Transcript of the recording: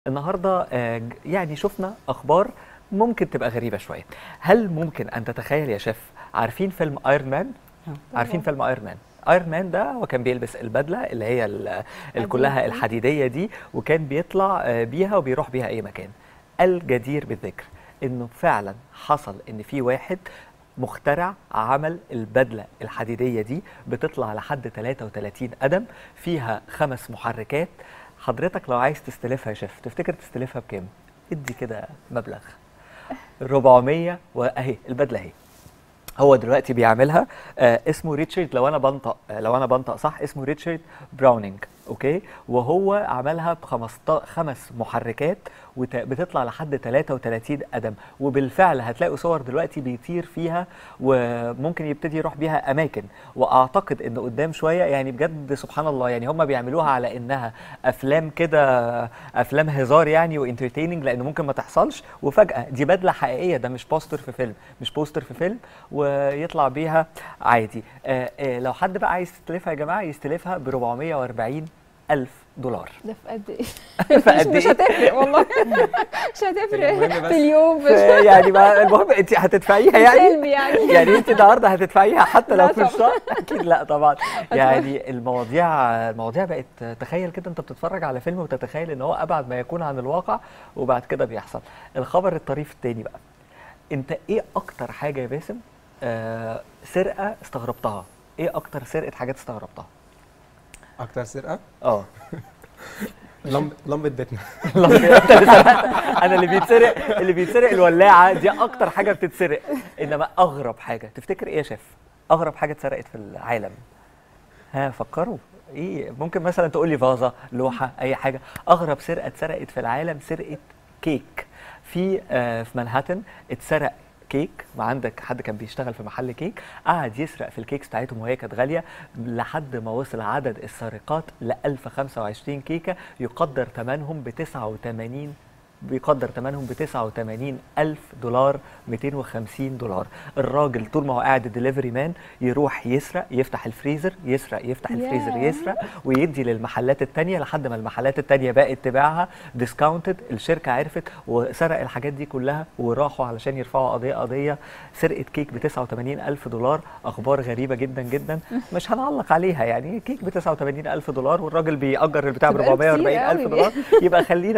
النهارده يعني شفنا اخبار ممكن تبقى غريبه شويه. هل ممكن ان تتخيل يا شيف، عارفين فيلم ايرون مان؟ عارفين فيلم ايرون مان؟ ايرون مان ده هو كان بيلبس البدله اللي هي كلها الحديديه دي، وكان بيطلع بيها وبيروح بيها اي مكان. الجدير بالذكر انه فعلا حصل ان في واحد مخترع عمل البدله الحديديه دي بتطلع لحد 33 قدم، فيها 5 محركات. حضرتك لو عايز تستلفها يا شيف تفتكر تستلفها بكام؟ ادي كده مبلغ 400 واهي البدله اهي. هو دلوقتي بيعملها اسمه ريتشارد، لو انا بنطق صح اسمه ريتشارد براونينج، اوكي. وهو عملها ب5 محركات بتطلع لحد 33 قدم، وبالفعل هتلاقوا صور دلوقتي بيطير فيها وممكن يبتدي يروح بيها اماكن. واعتقد ان قدام شويه يعني بجد سبحان الله، يعني هم بيعملوها على انها افلام كده، افلام هزار يعني وانترتيننج، لانه ممكن ما تحصلش، وفجاه دي بدله حقيقيه، ده مش بوستر في فيلم، مش بوستر في فيلم، ويطلع بيها عادي. لو حد بقى عايز يستلفها يا جماعه يستلفها ب 440,000 دولار. ده في قد ايه؟ مش هتفرق والله. مش هتفرق في اليوم يعني ما المهم انت هتدفعيها يعني انت النهارده هتدفعيها حتى لو في الشهر؟ اكيد لا طبعا. يعني المواضيع بقت، تخيل كده انت بتتفرج على فيلم وتتخيل ان هو ابعد ما يكون عن الواقع، وبعد كده بيحصل. الخبر الطريف التاني بقى، انت ايه اكتر حاجه يا باسم سرقه استغربتها؟ ايه اكتر سرقه حاجات استغربتها؟ اكتر سرقه؟ لمبه بيتنا. انا اللي بيتسرق الولاعه دي اكتر حاجه بتتسرق. انما اغرب حاجه تفتكر ايه يا شيف؟ اغرب حاجه اتسرقت في العالم؟ ها فكروا. ايه ممكن مثلا تقول لي فازه، لوحه، اي حاجه. اغرب سرقه اتسرقت في العالم سرقه كيك. في مانهاتن اتسرق كيك، ما عندك حد كان بيشتغل في محل كيك قعد يسرق في الكيكس بتاعتهم وهي كانت غاليه، لحد ما وصل عدد السرقات ل 1025 كيكه يقدر ثمنهم ب 89,000 دولار، 250 دولار. الراجل طول ما هو قاعد الدليفري مان يروح يسرق، يفتح الفريزر، يفتح الفريزر، يسرق ويدي للمحلات التانية لحد ما المحلات التانية بقت تبيعها ديسكاونتد. الشركة عرفت وسرق الحاجات دي كلها، وراحوا علشان يرفعوا قضية سرقة كيك ب 89,000 دولار. أخبار غريبة جدا جدا مش هنعلق عليها، يعني كيك ب 89,000 دولار والراجل بيأجر البتاع ب 440,000 دولار، يبقى خلينا